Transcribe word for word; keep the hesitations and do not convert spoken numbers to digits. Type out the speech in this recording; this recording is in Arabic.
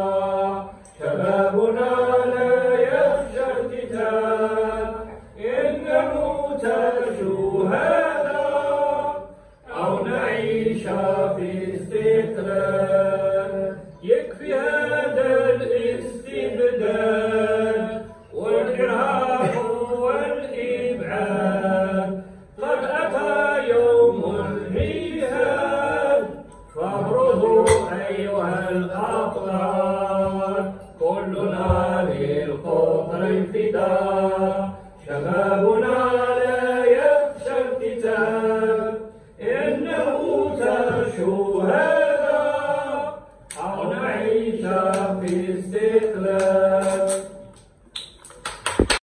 شبابنا لا يخشى القتال إن نموت شهداء أو نعيش في استقلال. يكفي هذا الاستبداد والإرهاب والإبعاد. قد أتى يوم الميعاد فابرزوا أيها الأطلال كلنا للقطر الفداء. شبابنا لا يخشى القتال إن نموت شهداء أو نعيش في استقلال.